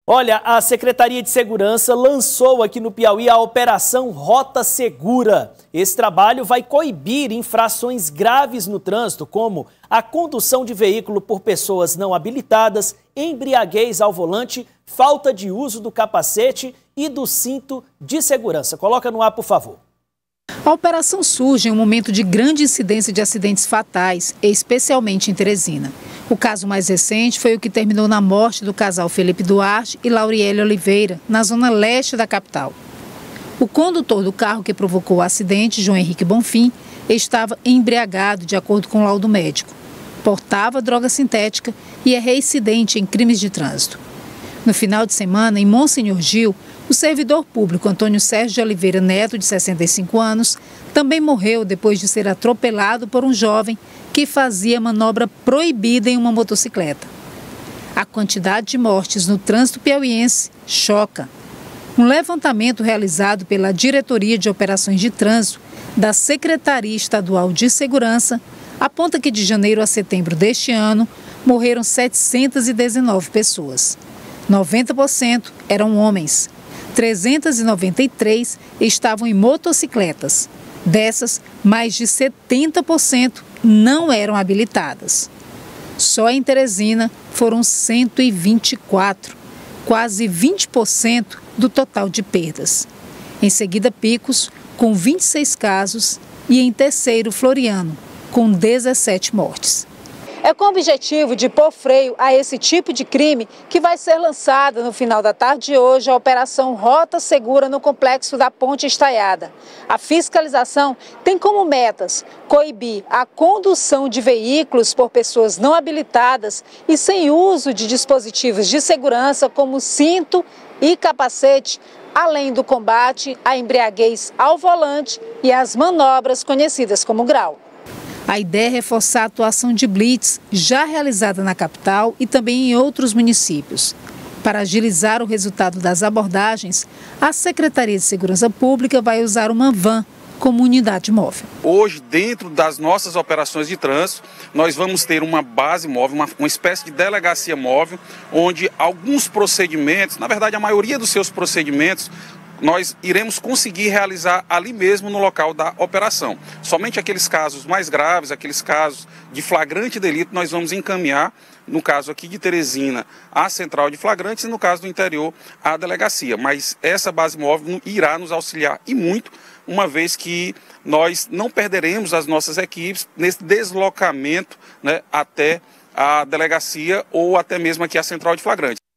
Olha, a Secretaria de Segurança lançou aqui no Piauí a Operação Rota Segura. Esse trabalho vai coibir infrações graves no trânsito, como a condução de veículo por pessoas não habilitadas, embriaguez ao volante, falta de uso do capacete e do cinto de segurança. Coloca no ar, por favor. A operação surge em um momento de grande incidência de acidentes fatais, especialmente em Teresina. O caso mais recente foi o que terminou na morte do casal Felipe Duarte e Lauriele Oliveira, na zona leste da capital. O condutor do carro que provocou o acidente, João Henrique Bonfim, estava embriagado, de acordo com o laudo médico. Portava droga sintética e é reincidente em crimes de trânsito. No final de semana, em Monsenhor Gil, o servidor público Antônio Sérgio de Oliveira Neto, de 65 anos, também morreu depois de ser atropelado por um jovem que fazia manobra proibida em uma motocicleta. A quantidade de mortes no trânsito piauiense choca. Um levantamento realizado pela Diretoria de Operações de Trânsito da Secretaria Estadual de Segurança aponta que de janeiro a setembro deste ano morreram 719 pessoas. 90% eram homens. 393 estavam em motocicletas. Dessas, mais de 70% não eram habilitadas. Só em Teresina foram 124, quase 20% do total de perdas. Em seguida, Picos, com 26 casos, e em terceiro, Floriano, com 17 mortes. É com o objetivo de pôr freio a esse tipo de crime que vai ser lançada no final da tarde de hoje a Operação Rota Segura no complexo da Ponte Estaiada. A fiscalização tem como metas coibir a condução de veículos por pessoas não habilitadas e sem uso de dispositivos de segurança como cinto e capacete, além do combate à embriaguez ao volante e às manobras conhecidas como grau. A ideia é reforçar a atuação de blitz já realizada na capital e também em outros municípios. Para agilizar o resultado das abordagens, a Secretaria de Segurança Pública vai usar uma van como unidade móvel. Hoje, dentro das nossas operações de trânsito, nós vamos ter uma base móvel, uma espécie de delegacia móvel, onde alguns procedimentos, na verdade a maioria dos seus procedimentos, nós iremos conseguir realizar ali mesmo no local da operação. Somente aqueles casos mais graves, aqueles casos de flagrante delito, nós vamos encaminhar, no caso aqui de Teresina, à central de flagrantes e no caso do interior, à delegacia. Mas essa base móvel irá nos auxiliar e muito, uma vez que nós não perderemos as nossas equipes nesse deslocamento, né, até a delegacia ou até mesmo aqui a central de flagrantes.